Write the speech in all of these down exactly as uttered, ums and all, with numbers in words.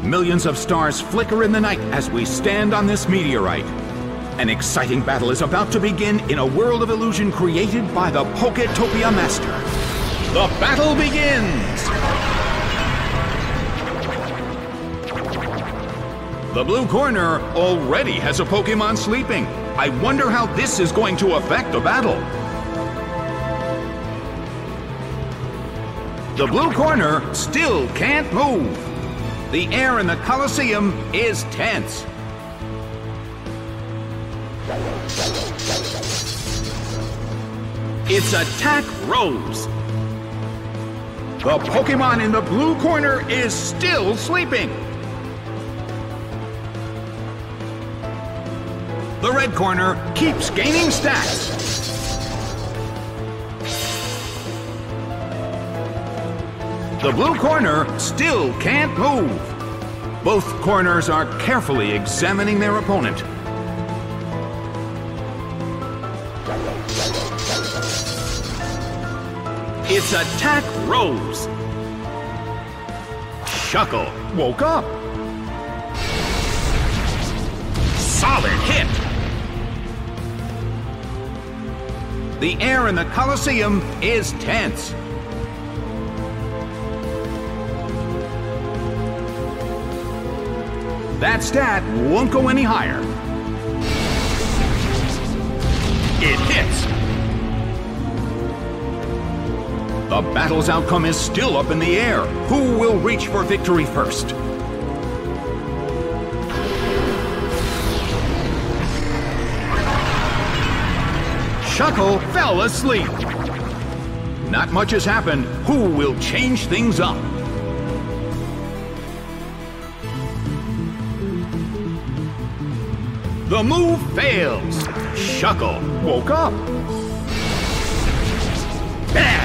Millions of stars flicker in the night as we stand on this meteorite. An exciting battle is about to begin in a world of illusion created by the Poketopia Master. The battle begins! The blue corner already has a Pokemon sleeping. I wonder how this is going to affect the battle. The blue corner still can't move. The air in the Colosseum is tense. Its attack rose. The Pokemon in the blue corner is still sleeping. The red corner keeps gaining stats. The blue corner still can't move. Both corners are carefully examining their opponent. Its attack rose. Shuckle woke up. Solid hit. The air in the Colosseum is tense. That stat won't go any higher. It hits. The battle's outcome is still up in the air. Who will reach for victory first? Shuckle fell asleep. Not much has happened. Who will change things up? The move fails. Shuckle woke up. Bam!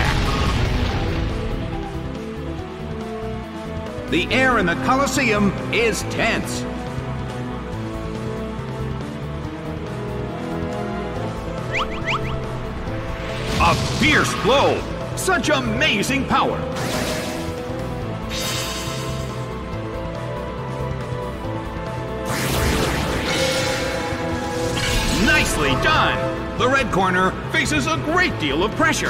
The air in the Colosseum is tense. A fierce blow! Such amazing power! Nicely done! The red corner faces a great deal of pressure.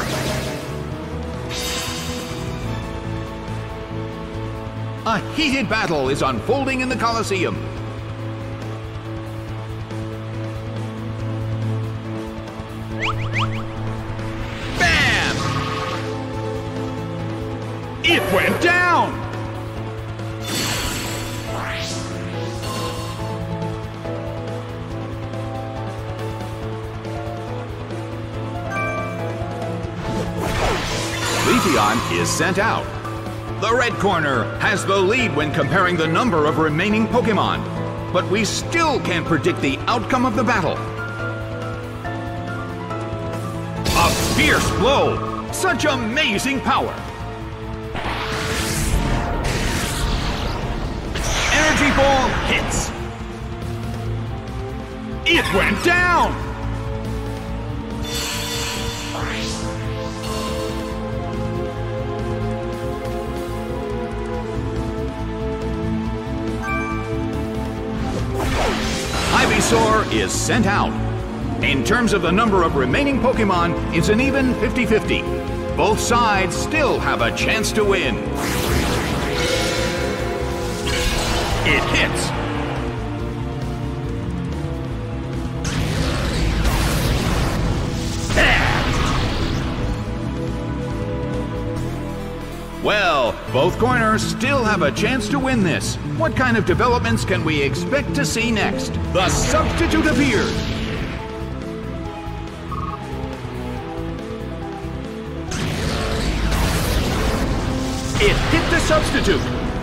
A heated battle is unfolding in the Colosseum. Bam! It went down! Leafeon is sent out. The red corner has the lead when comparing the number of remaining Pokemon, but we still can't predict the outcome of the battle. A fierce blow! Such amazing power! Energy Ball hits! It went down! Ivysaur is sent out. In terms of the number of remaining Pokemon, it's an even fifty fifty. Both sides still have a chance to win. It hits. Well, both corners still have a chance to win this. What kind of developments can we expect to see next? The substitute appeared. It hit the substitute.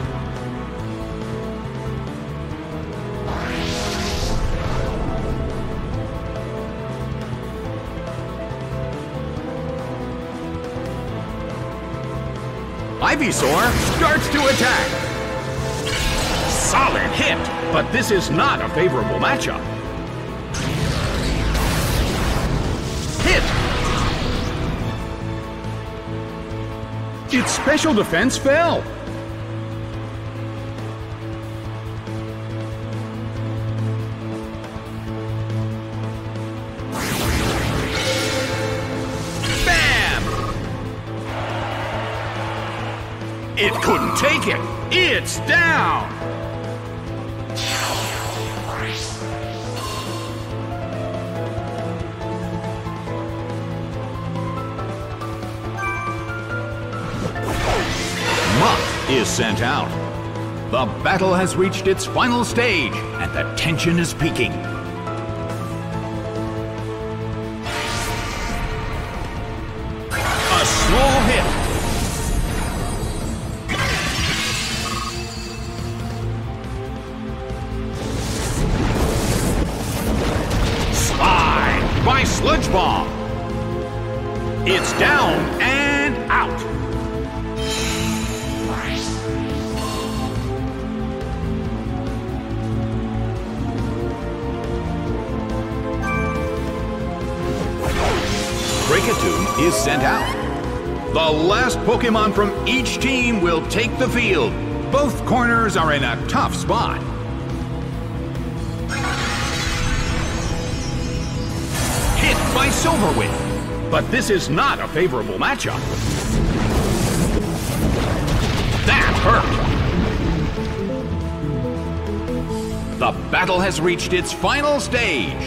Ivysaur starts to attack. Solid hit, but this is not a favorable matchup. Hit! Its special defense fell. It couldn't take it. It's down. Muck is sent out. The battle has reached its final stage, and the tension is peaking. A small hit. Slide by Sludge Bomb. It's down and out. Kricketune is sent out. The last Pokémon from each team will take the field. Both corners are in a tough spot. Hit by Silverwing. But this is not a favorable matchup. That hurt. The battle has reached its final stage.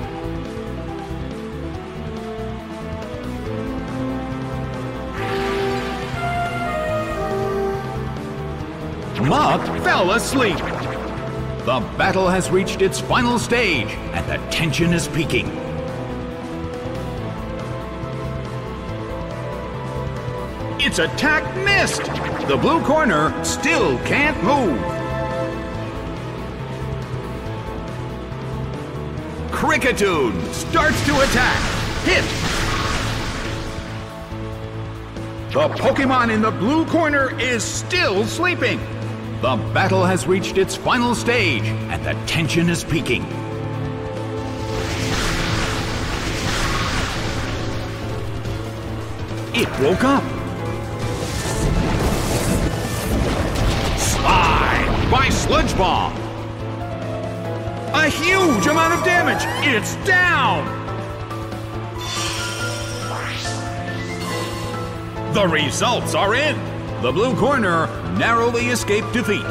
Muck fell asleep. The battle has reached its final stage, and the tension is peaking. Its attack missed. The blue corner still can't move. Kricketune starts to attack. Hit. The Pokémon in the blue corner is still sleeping. The battle has reached its final stage, and the tension is peaking. It woke up. Slide by Sludge Bomb. A huge amount of damage. It's down. The results are in. The blue corner narrowly escaped defeat.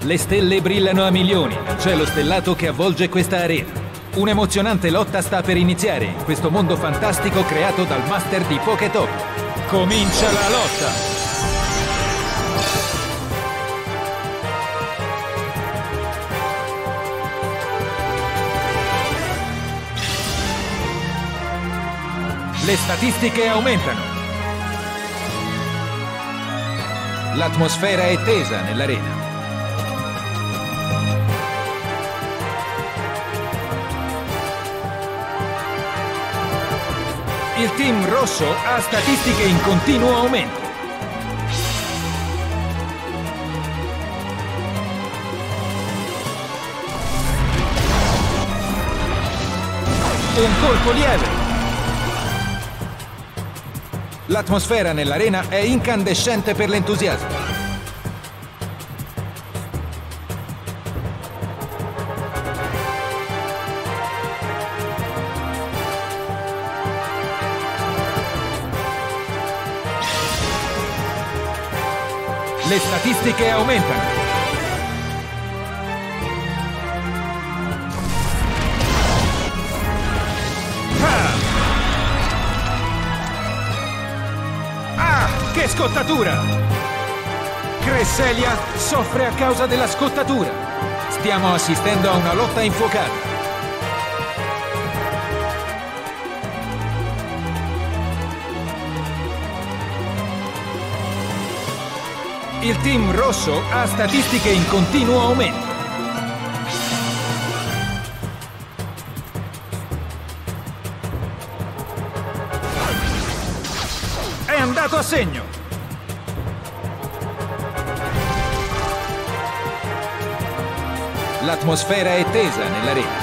Le stelle brillano a milioni nel cielo stellato che avvolge questa arena. Un'emozionante lotta sta per iniziare in questo mondo fantastico creato dal master di Poketopia. Comincia la lotta! Le statistiche aumentano. L'atmosfera è tesa nell'arena. Il team rosso ha statistiche in continuo aumento. Un colpo lieve. L'atmosfera nell'arena è incandescente per l'entusiasmo. Le statistiche aumentano. Ah! Che scottatura! Cresselia soffre a causa della scottatura. Stiamo assistendo a una lotta infuocata. Il team rosso ha statistiche in continuo aumento. È andato a segno. L'atmosfera è tesa nell'arena.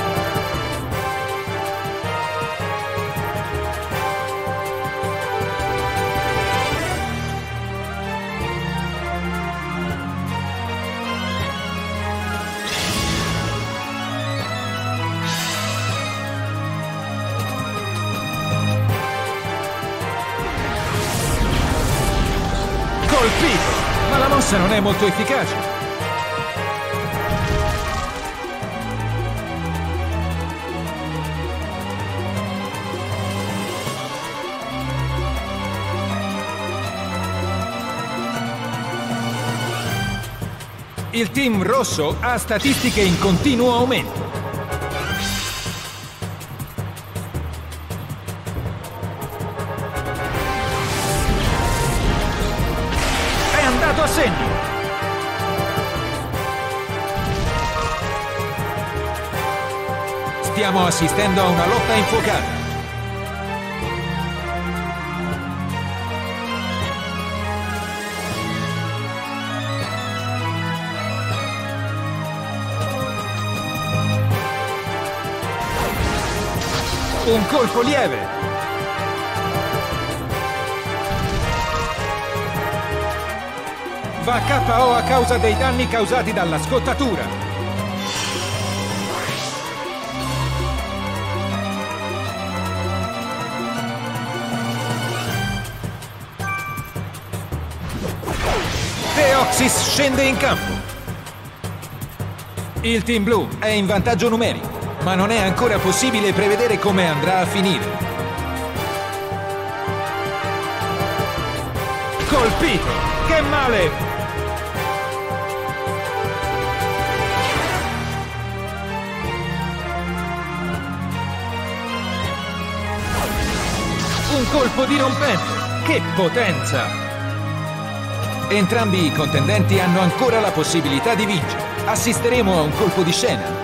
Colpito! Ma la mossa non è molto efficace. Il team rosso ha statistiche in continuo aumento. È andato a segno. Stiamo assistendo a una lotta infuocata. Un colpo lieve. Va K O a causa dei danni causati dalla scottatura. Deoxys scende in campo. Il team blu è in vantaggio numerico, ma non è ancora possibile prevedere come andrà a finire. Colpito! Che male! Un colpo dirompente! Che potenza! Entrambi i contendenti hanno ancora la possibilità di vincere. Assisteremo a un colpo di scena.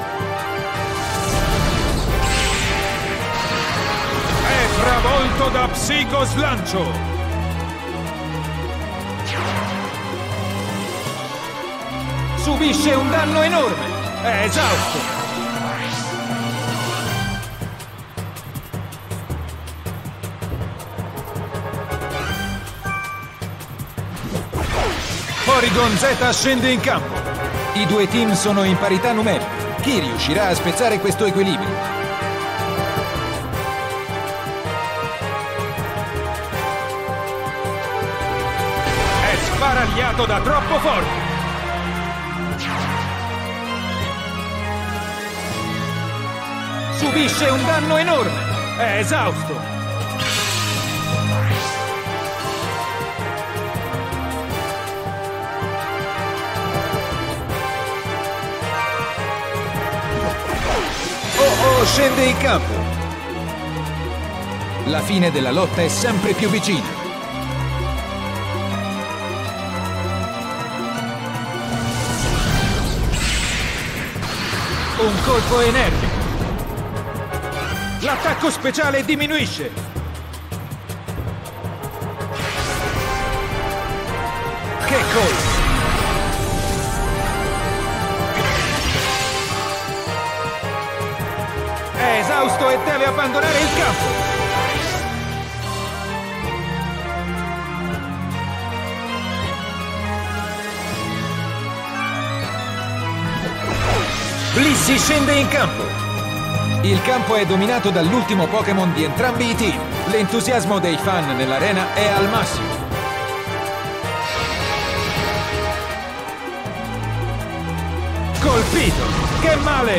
Travolto da Psico Slancio! Subisce un danno enorme! È esausto! Porygon Z scende in campo! I due team sono in parità numerica. Chi riuscirà a spezzare questo equilibrio? Sbaragliato da troppo forte! Subisce un danno enorme! È esausto! Oh oh, scende in campo! La fine della lotta è sempre più vicina. Un colpo energico. L'attacco speciale diminuisce. Che colpo! È esausto e deve abbandonare il campo. Blissey scende in campo. Il campo è dominato dall'ultimo Pokémon di entrambi i team. L'entusiasmo dei fan nell'arena è al massimo. Colpito! Che male!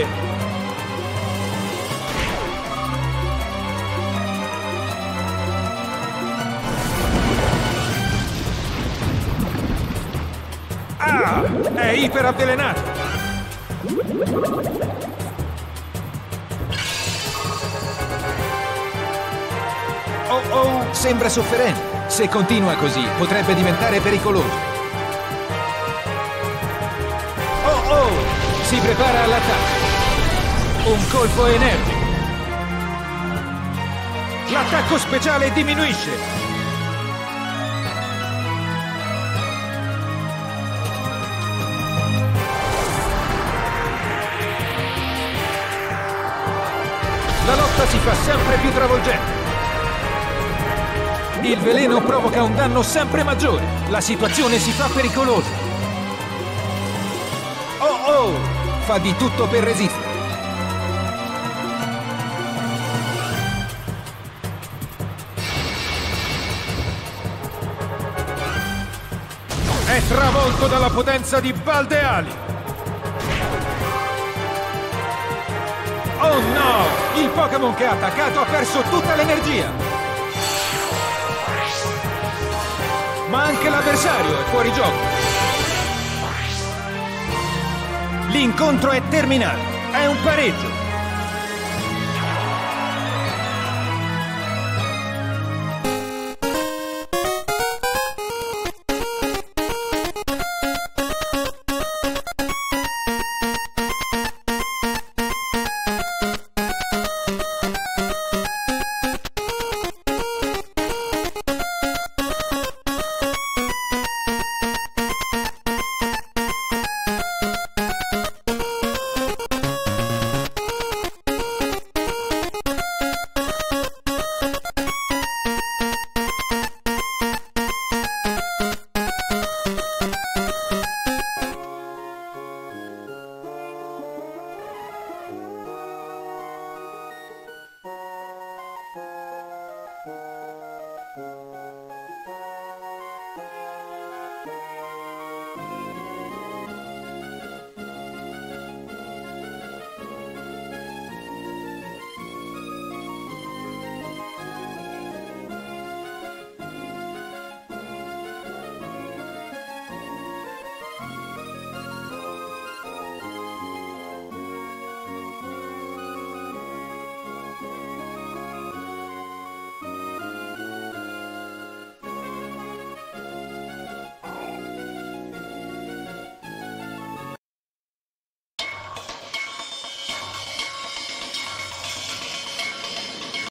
Ah! È iperavvelenato! Oh oh, sembra sofferente. Se continua così, potrebbe diventare pericoloso. Oh oh, si prepara all'attacco. Un colpo energico. L'attacco speciale diminuisce. La lotta si fa sempre più travolgente. Il veleno provoca un danno sempre maggiore. La situazione si fa pericolosa. Oh oh! Fa di tutto per resistere. È travolto dalla potenza di Baldeali. Oh no! Il Pokémon che ha attaccato ha perso tutta l'energia! Ma anche l'avversario è fuori gioco! L'incontro è terminato! È un pareggio!